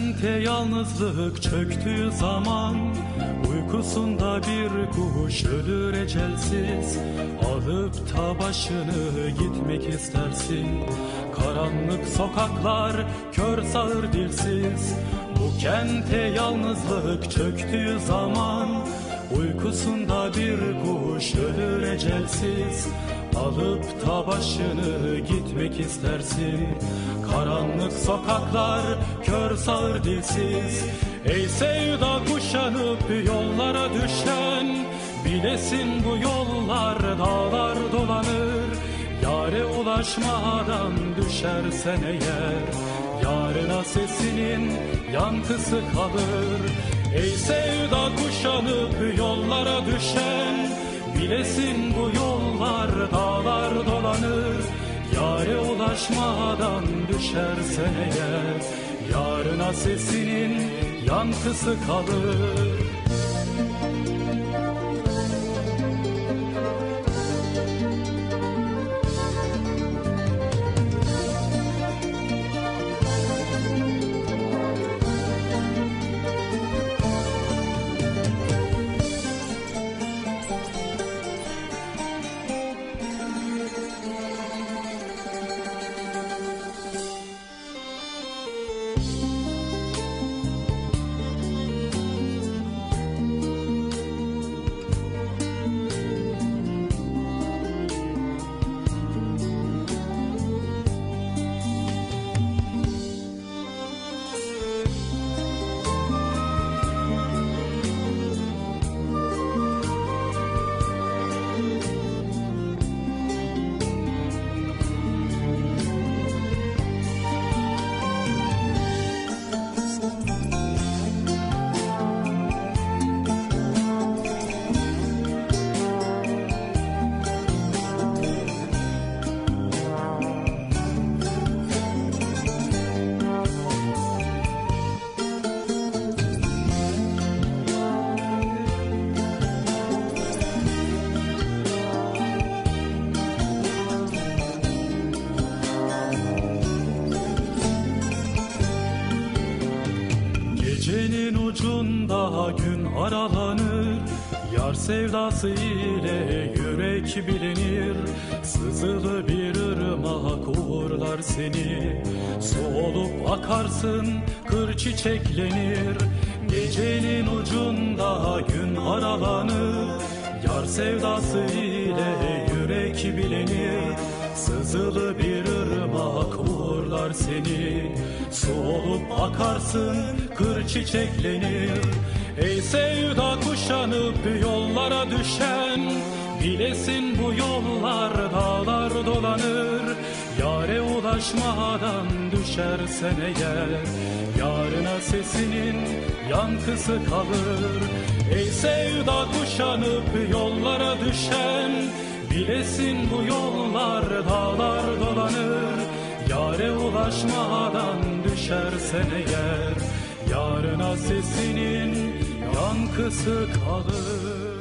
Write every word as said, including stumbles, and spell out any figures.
kente yalnızlık çöktüğü zaman, uykusunda bir kuş ölür ecelsiz. Alıp ta başını gitmek istersin. Karanlık sokaklar, kör sağır dilsiz. Bu kente yalnızlık çöktüğü zaman, uykusunda bir kuş ölür ecelsiz. Alıp ta başını gitmek istersin. Karanlık sokaklar, kör sağır dilsiz. Ey sevda kuşanıp yollara düşen, bilesin bu yollar dağlar dolanır. Yâre ulaşmadan düşersen eğer, yarına sesinin yankısı kalır. Ey sevda kuşanıp yollara düşen, bilesin bu yollar dağlar dolanır. Yâre ulaşmadan düşersen eğer, yarına sesinin yankısı kalır. Gecenin ucunda gün aralanır, yar sevdası ile yürek bilinir. Sızılı bir ırmak uğurlar seni, su olup akarsın, kır çiçeklenir. Gecenin ucunda gün aralanır, yar sevdası ile yürek bilinir. Sızılı bir ırmak uğurlar seni, su olup akarsın, kır çiçeklenir. Ey sevda kuşanıp yollara düşen, bilesin bu yollar dağlar dolanır. Yâre ulaşmadan düşersen eğer, yarına sesinin yankısı kalır. Ey sevda kuşanıp yollara düşen, bilesin bu yollar dağlar dolanır. Yâre ulaşmadan düşersen eğer, yarına sesinin yankısı kalır.